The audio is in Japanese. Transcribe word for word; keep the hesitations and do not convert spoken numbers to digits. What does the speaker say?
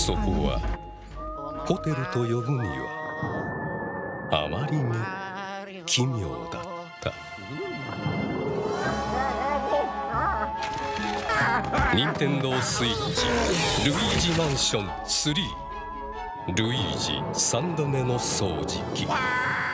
そこはホテルと呼ぶにはあまりに奇妙だった。任天堂スイッチルイージマンションスリー、ルイージさんどめの掃除機。